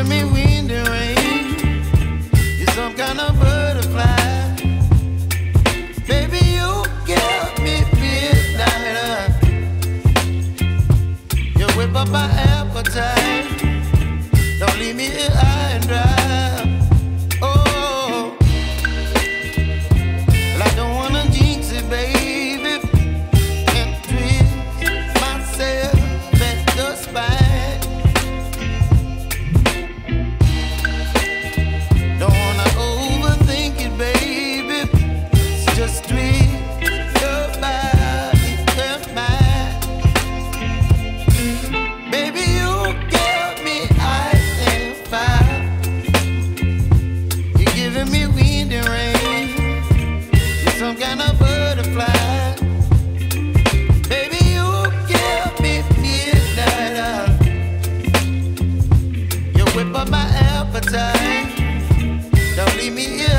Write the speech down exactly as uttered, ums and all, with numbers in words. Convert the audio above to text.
giving me wind and rain. You're some kind of butterfly. Baby, you give me midnight. You whip up my appetite. Don't leave me here high and dry. Oh, well, I don't wanna jinx it, baby, and twist myself at the spine. Don't wanna overthink it, baby. It's just twist your body and mine. Baby, you give me ice and fire. You're giving me wind and rain. You're some kind of butterfly. Baby, you give me midnight. You whip up my appetite. Don't leave me here